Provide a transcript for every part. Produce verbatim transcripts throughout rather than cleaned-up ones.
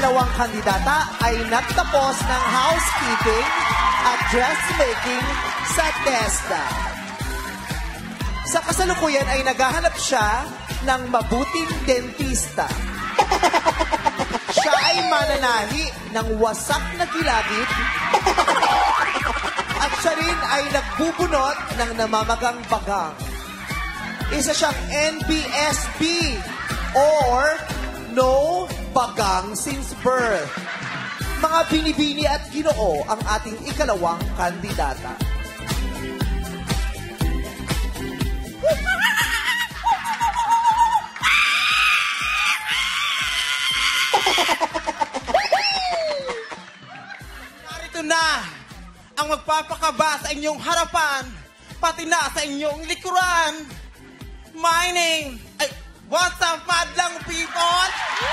ikalawang kandidata ay nagtapos ng housekeeping at dressmaking sa TESDA. Sa kasalukuyan ay naghahanap siya ng mabuting dentista. Siya ay mananahi ng wasak na kilabit at siya rin ay nagbubunot ng namamagang bagang. Isa siyang N B S B or No Bagang Since Birth. Mga binibini at ginoo ang ating ikalawang kandidata. Narito na ang magpapakaba sa inyong harapan, pati na sa inyong likuran. My name, ay, what's up, madlang people?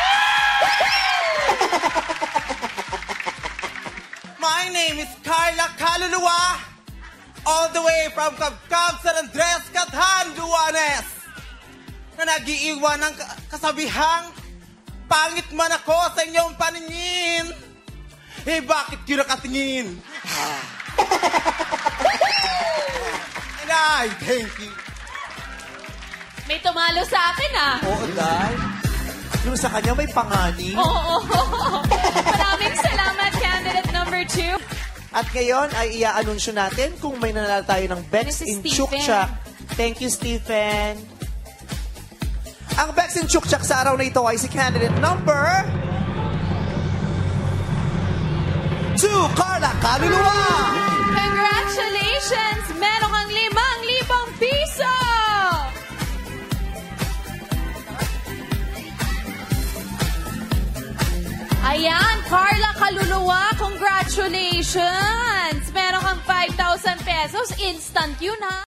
My name is Carla Kaluluwa, all the way from Kabkab, San Andres, Kathan, Duanes, na nag-iiwan ng kasabihang, pangit man ako sa inyong paningin. Eh, bakit yun nakatingin? And I thank you. May tumalo sa akin, ah. Oo, dahil yung sa kanya may pangani. Oo. Maraming salamat, candidate number two. At ngayon ay ia-anunsyo natin kung may nanalo tayo ng Bex in Chukchak. Thank you, Stephen. Ang Bex in Chukchak sa araw na ito ay si candidate number two, Carla Kaluluwa. Congratulations! Meron kang limang libang piso! Ayan, Carla Kaluluwa, congratulations! Meron kang five thousand pesos. Instant yun, ha?